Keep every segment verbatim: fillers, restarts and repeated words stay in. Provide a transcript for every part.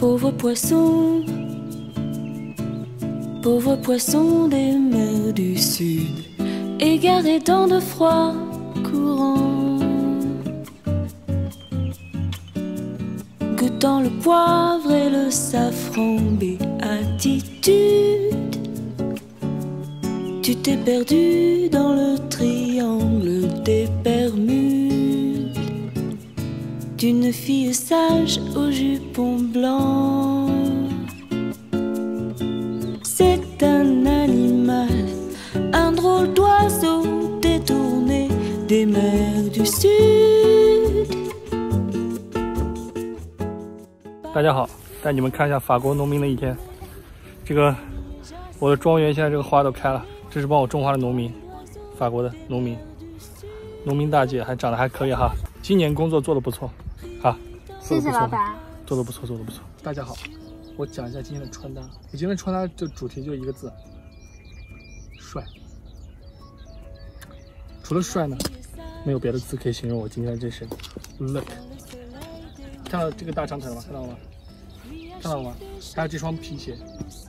Pauvre poisson, pauvre poisson des mers du sud, égaré dans de froids courants, goûtant le poivre et le safran, béatitude. Tu t'es perdu dans le triangle des Bermudes, d'une fille sage au jupon blanc. C'est un animal, un drôle d'oiseau détourné des mers du sud。 大家好，带你们看一下法国农民的一天。这个我的庄园现在这个花都开了，这是帮我种花的农民，法国的农民，农民大姐还长得还可以哈，今年工作做得不错，好， 谢谢老板， 做得不错，做得不错。大家好，我讲一下今天的穿搭。我今天的穿搭就主题就一个字，帅。除了帅呢，没有别的字可以形容我今天的这身 look。看到这个大长腿了吗？看到了吗？看到了吗？还有这双皮鞋，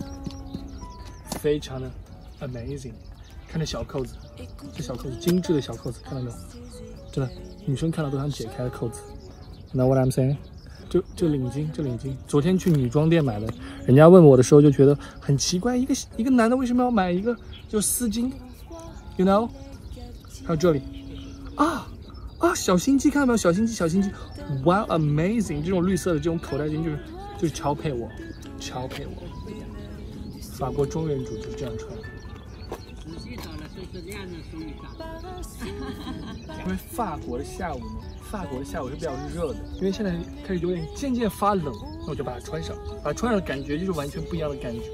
非常的 amazing。看这小扣子，这小扣子精致的小扣子，看到没有？真的，女生看到都想解开的扣子。You know what I'm saying？ 就这领巾，这领巾，昨天去女装店买的，人家问我的时候就觉得很奇怪，一个一个男的为什么要买一个就丝巾 ？You know？ 还有这里，啊啊，小心机，看到没有？小心机，小心机。Wow, amazing！ 这种绿色的这种口袋巾就是就是超配我，超配我。法国庄园主就是这样穿。因为法国的下午呢，法国的下午是比较热的，因为现在开始有点渐渐发冷，那我就把它穿上，把它穿上的感觉就是完全不一样的感觉，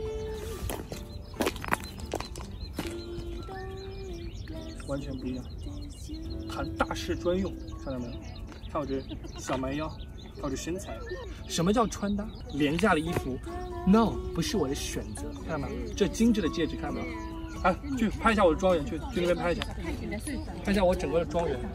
完全不一样。谈大事专用，看到没有？看我这小蛮腰，看我这身材。什么叫穿搭？廉价的衣服 ？No， 不是我的选择。看到没有？这精致的戒指，看到没有？啊，去拍一下我的庄园，去去那边拍一下，拍一下我整个的庄园。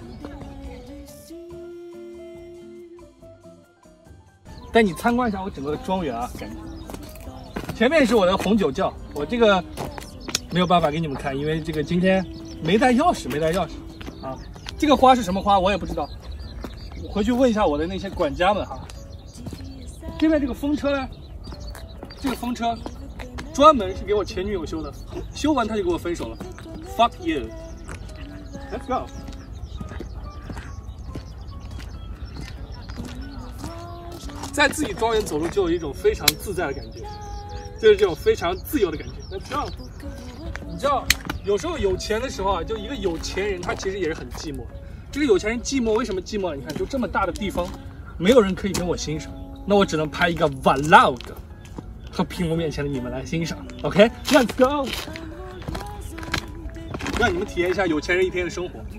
带你参观一下我整个的庄园啊，感觉。前面是我的红酒窖，我这个没有办法给你们看，因为这个今天没带钥匙，没带钥匙啊。这个花是什么花我也不知道，我回去问一下我的那些管家们哈。这边这个风车呢，这个风车专门是给我前女友修的，修完他就跟我分手了。Fuck you. Let's go. 在自己庄园走路就有一种非常自在的感觉，就是这种非常自由的感觉。Let's go. 你知道，有时候有钱的时候啊，就一个有钱人他其实也是很寂寞。这个有钱人寂寞，为什么寂寞？你看，就这么大的地方，没有人可以跟我欣赏，那我只能拍一个 vlog。和屏幕面前的你们来欣赏 ，OK，Let's go， 让你们体验一下有钱人一天的生活。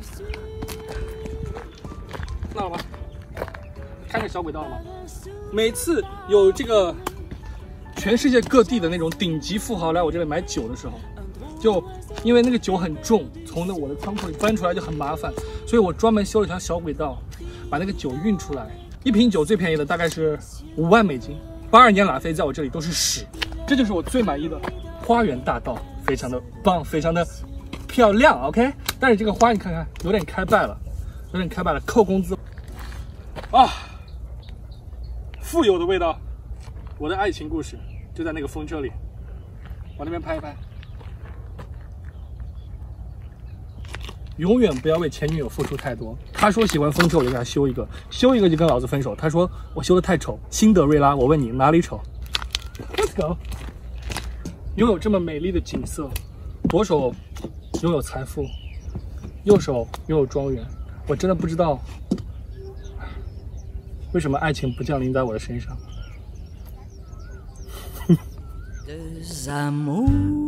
看到了吗？看见小轨道了吗？每次有这个全世界各地的那种顶级富豪来我这里买酒的时候，就因为那个酒很重，从那我的仓库里搬出来就很麻烦，所以我专门修了一条小轨道，把那个酒运出来。一瓶酒最便宜的大概是五万美金。八二年拉菲在我这里都是屎，这就是我最满意的花园大道，非常的棒，非常的漂亮 ，OK。但是这个花你看看，有点开败了，有点开败了，扣工资啊！富有的味道，我的爱情故事就在那个风车里，往那边拍一拍。永远不要为前女友付出太多。他说喜欢风车，我就给他修一个，修一个就跟老子分手。他说我修的太丑，辛德瑞拉，我问你哪里丑 ？Let's go。拥有这么美丽的景色，左手拥有财富，右手拥有庄园，我真的不知道为什么爱情不降临在我的身上。 Deux amours,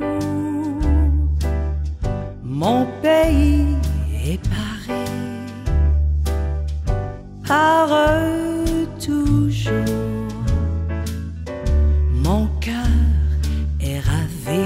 mon pays est Paris, heureux toujours, mon cœur est ravi。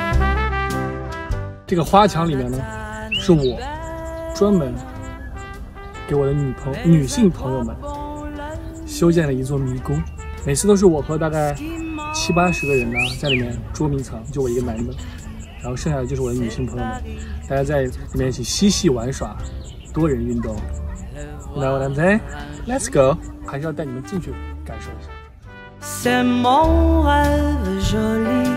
这个花墙里面呢，是我专门给我的女朋友、女性朋友们修建了一座迷宫。 每次都是我和大概七八十个人呢在里面捉迷藏，就我一个男的，然后剩下的就是我的女性朋友们，大家在里面一起嬉戏玩耍，多人运动。You know what I'm saying? Let's go！ 还是要带你们进去感受一下。 C'est mon rêve joli.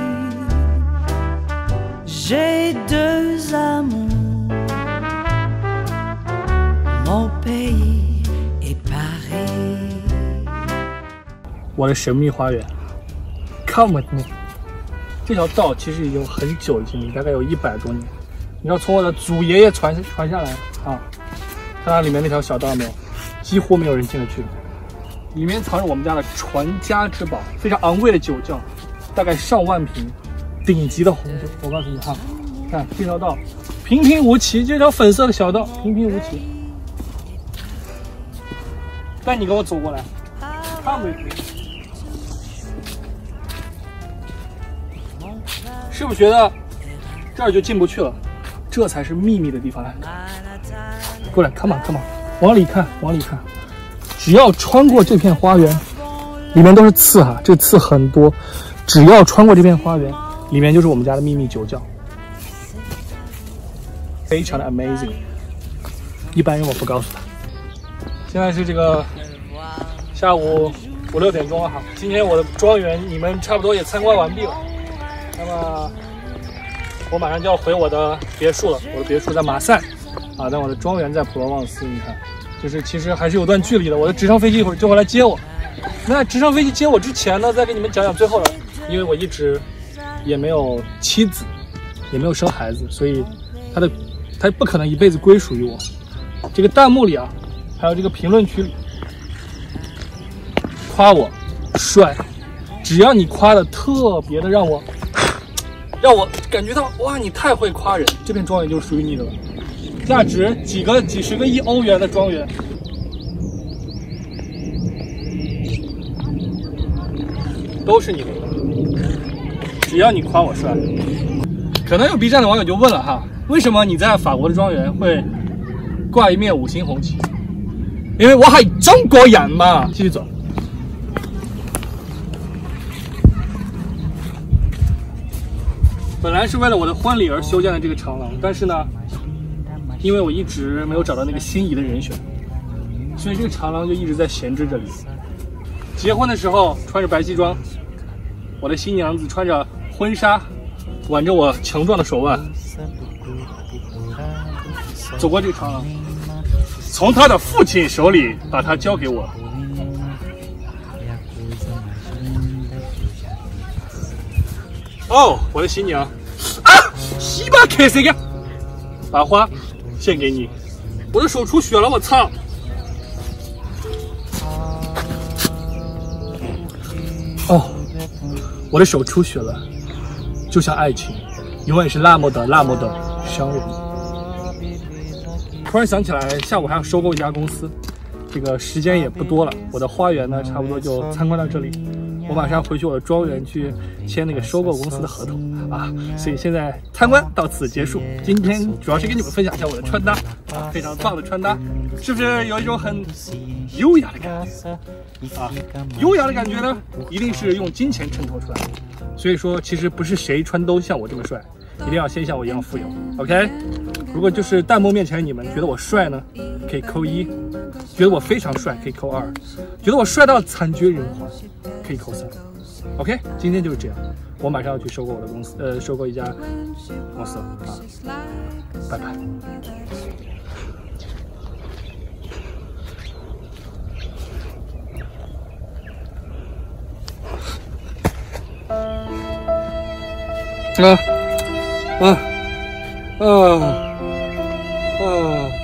J'ai deux amours. Mon pays est Paris. 我的神秘花园 ，Come with me。这条道其实已经很久的经历，大概有一百多年。你知道从我的祖爷爷传传下来啊，看它里面那条小道没有？几乎没有人进得去。里面藏着我们家的传家之宝，非常昂贵的酒窖，大概上万瓶，顶级的红酒。我告诉你哈，看这条道平平无奇，这条粉色的小道平平无奇。带你跟我走过来，看没？是不是觉得这儿就进不去了？这才是秘密的地方。来，过来 ，come on，come on， 往里看，往里看。只要穿过这片花园，里面都是刺哈，这刺很多。只要穿过这片花园，里面就是我们家的秘密酒窖，非常的 amazing。一般人我不告诉他。现在是这个下午五六点钟了哈。今天我的庄园你们差不多也参观完毕了，那么我马上就要回我的别墅了。我的别墅在马赛啊，但我的庄园在普罗旺斯。你看。就是其实还是有段距离的，我的直升飞机一会儿就会来接我。那直升飞机接我之前呢，再给你们讲讲最后的，因为我一直也没有妻子，也没有生孩子，所以他的他不可能一辈子归属于我。这个弹幕里啊，还有这个评论区里，夸我帅，只要你夸的特别的让我让我感觉到哇，你太会夸人，这片庄园就是属于你的了。价值几个几十个亿欧元的庄园，都是你的。只要你夸我帅，可能有 B 站的网友就问了哈，为什么你在法国的庄园会挂一面五星红旗？因为我係中國人嘛。繼續走。本來是為了我的婚禮而修建的這個長廊，但是呢，因為我一直沒有找到那個心儀的人選，所以這個長廊就一直在閒置這裡。結婚的時候穿着白西裝，我的新娘子穿着婚紗，挽着我強壯的手腕，走過這個長廊，從他的父親手裡把它交給我。哦，我的新娘啊，西巴开谁个？把花献给你。我的手出血了，我操！哦，我的手出血了，就像爱情，永远是那么的那么的伤人。突然想起来，下午还要收购一家公司，这个时间也不多了。我的花园呢，差不多就参观到这里。我马上回去我的庄园去签那个收购公司的合同啊，所以现在参观到此结束。今天主要是跟你们分享一下我的穿搭啊，非常棒的穿搭，是不是有一种很优雅的感觉啊？优雅的感觉呢，一定是用金钱衬托出来的。所以说，其实不是谁穿都像我这么帅，一定要先像我一样富有。OK， 如果就是弹幕面前你们觉得我帅呢，可以扣一；觉得我非常帅，可以扣二；觉得我帅到惨绝人寰，可以扣三。OK， 今天就是这样，我马上要去收购我的公司，呃，收购一家公司啊，拜拜。啊啊啊啊！